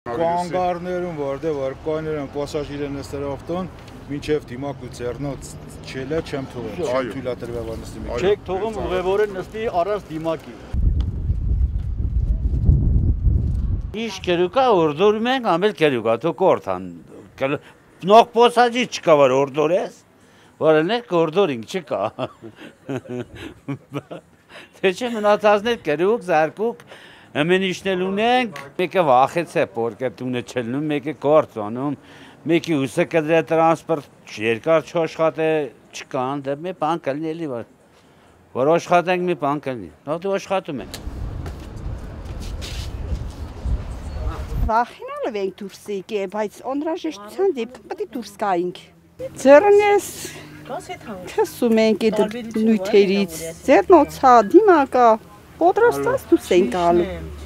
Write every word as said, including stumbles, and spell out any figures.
Կանգառներում, որտեղ որ կայներն պասաժիրը նստել ավտոն, մինչև դիմակ ու ծերնոց չելը չեմ թողել, չեմ թույլատրվել որ նստի մի։ Չեք թողում ուղևորը նստի առանց դիմակի։ Իշ կերուկա օրդորում ենք, ամել կերուկա, թու կորթան։ Նող պոսաջի չկա որ օրդոր ես, որն եք օրդորինք չկա։ Թե չէ մնացածներ կերուկ, զարկուկ, ամեն իշնել ունենք, մեկը վախեց է պորկետունը չելնում, մեկը կորց անում, մեկի ուսը կդրե տրանսպորտ երկար չաշխատ է չկան, դե մի բան կլնի էլի, որ աշխատենք մի բան կլնի, նո դու աշխատում ենք։ Վախենալով ենք դուրս եկե, բայց անհրաժեշտության դեպքում պետք է դուրս գայինք։ Ձեռնես քսում ենք այդ նյութերից, ձեռնոցա, դիմակա, պատրաստած դուրս ենք գալու։